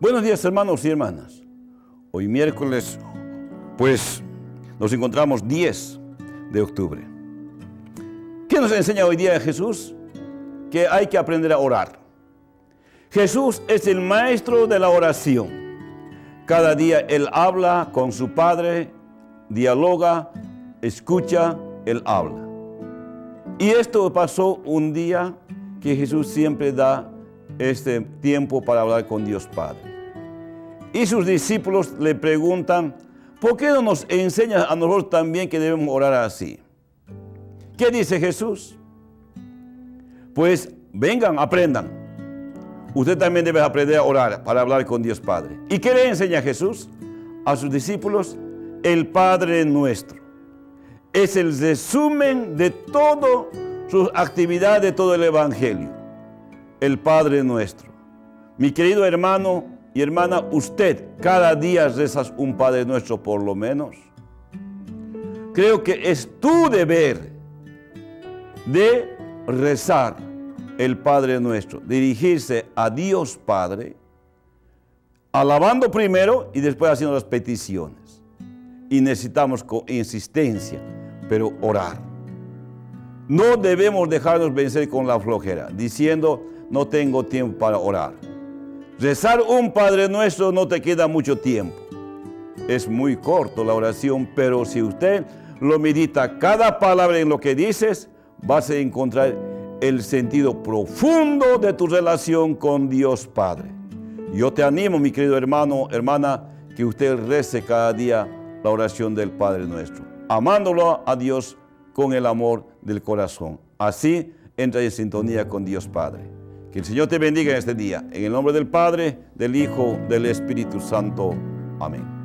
Buenos días, hermanos y hermanas. Hoy miércoles, pues, nos encontramos 10 de octubre. ¿Qué nos enseña hoy día Jesús? Que hay que aprender a orar. Jesús es el maestro de la oración. Cada día Él habla con su Padre, dialoga, escucha, Él habla. Y esto pasó un día que Jesús siempre da este tiempo para hablar con Dios Padre. Y sus discípulos le preguntan, ¿por qué no nos enseñas a nosotros también que debemos orar así? ¿Qué dice Jesús? Pues vengan, aprendan. Usted también debe aprender a orar para hablar con Dios Padre. ¿Y qué le enseña Jesús a sus discípulos? El Padre Nuestro. Es el resumen de todas sus actividades, de todo el Evangelio. El Padre Nuestro. Mi querido hermano y hermana, usted cada día rezas un Padre Nuestro por lo menos. Creo que es tu deber de rezar el Padre Nuestro, dirigirse a Dios Padre, alabando primero y después haciendo las peticiones. Y necesitamos con insistencia, pero orar. No debemos dejarnos vencer con la flojera, diciendo, no tengo tiempo para orar. Rezar un Padre Nuestro no te queda mucho tiempo. Es muy corto la oración, pero si usted lo medita cada palabra en lo que dices, vas a encontrar el sentido profundo de tu relación con Dios Padre. Yo te animo, mi querido hermano, hermana, que usted rece cada día la oración del Padre Nuestro, amándolo a Dios con el amor del corazón. Así entra en sintonía con Dios Padre. Que el Señor te bendiga en este día. En el nombre del Padre, del Hijo, del Espíritu Santo. Amén.